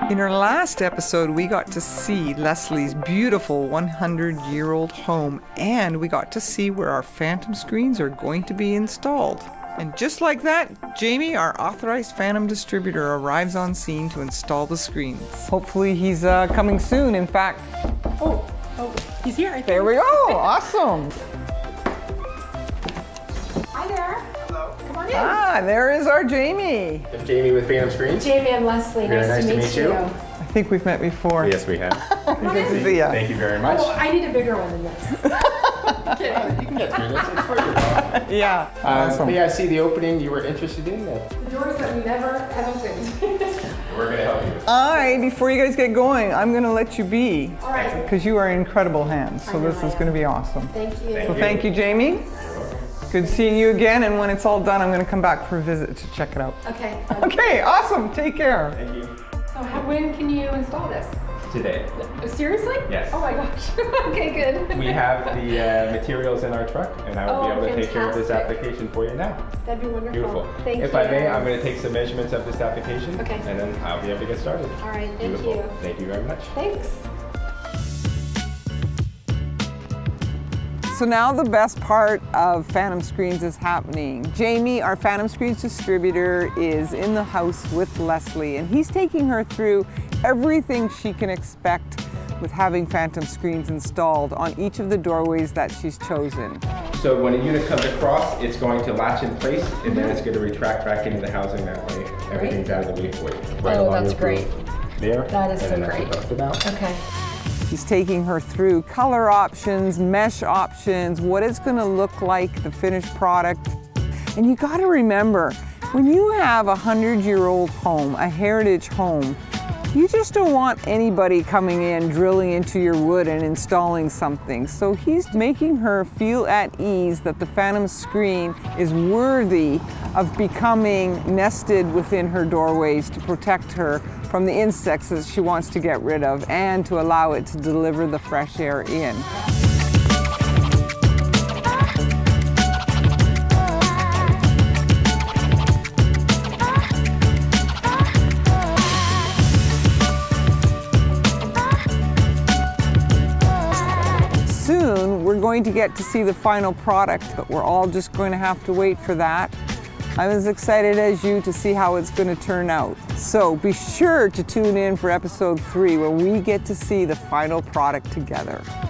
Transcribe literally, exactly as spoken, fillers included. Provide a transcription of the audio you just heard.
In our last episode, we got to see Leslie's beautiful one hundred year old home, and we got to see where our phantom screens are going to be installed. And just like that, Jamie, our Authorized Phantom Distributor, arrives on scene to install the screens. Hopefully he's uh, coming soon. In fact, oh, oh, he's here. I think. There we go. Awesome. Hi there. Hello. Come on in. Ah, there is our Jamie. I'm Jamie with Phantom Screens. Jamie and Leslie. Very Nice, nice to, to meet, meet you. you. I think we've met before. Yes, we have. Good to see ya. Thank you very much. Oh, I need a bigger one than this. You can get through this. It's for your job. Yeah. Um, Awesome. but yeah, I see the opening you were interested in. That. The doors that we never have opened. We're going to help you. All right, before you guys get going, I'm going to let you be. All right. Because you are in incredible hands, so I know this I is am. going to be awesome. Thank you. Thank So you. thank you, Jamie. Good seeing you again, and when it's all done, I'm going to come back for a visit to check it out. Okay. Okay, awesome. Take care. Thank you. So how, when can you install this? Today. Seriously? Yes. Oh my gosh. Okay, good. We have the uh, materials in our truck, and I will Oh, be able to take care of this fantastic. application for you now. That'd be wonderful. Beautiful. Thank if you. I may, I'm going to take some measurements of this application, Okay. and then I'll be able to get started. All right, thank Beautiful. you. Thank you very much. Thanks. So now the best part of Phantom Screens is happening. Jamie, our Phantom Screens distributor, is in the house with Leslie, and he's taking her through everything she can expect with having Phantom Screens installed on each of the doorways that she's chosen. So when a unit comes across, it's going to latch in place, and then it's going to retract back into the housing that way. Everything's out of the way for you. Right Oh, along that's your great. groove There. That is and so then that's great. what that's about. Okay. He's taking her through color options, mesh options, what it's going to look like, the finished product. And you got to remember, when you have a hundred year old home, a heritage home, you just don't want anybody coming in, drilling into your wood and installing something. So he's making her feel at ease that the Phantom Screen is worthy of becoming nested within her doorways to protect her from the insects that she wants to get rid of and to allow it to deliver the fresh air in. Soon, we're going to get to see the final product, but we're all just going to have to wait for that. I'm as excited as you to see how it's going to turn out. So be sure to tune in for episode three where we get to see the final product together.